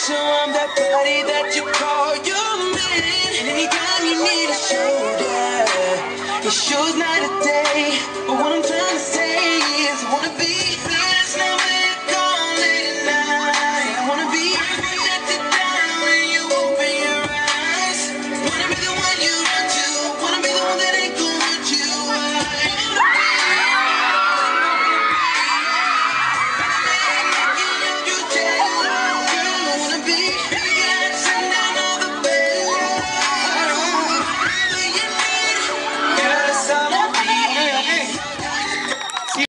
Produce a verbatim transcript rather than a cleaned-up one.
So I'm that body that you call your man. And anytime you need a shoulder, it shows night or day.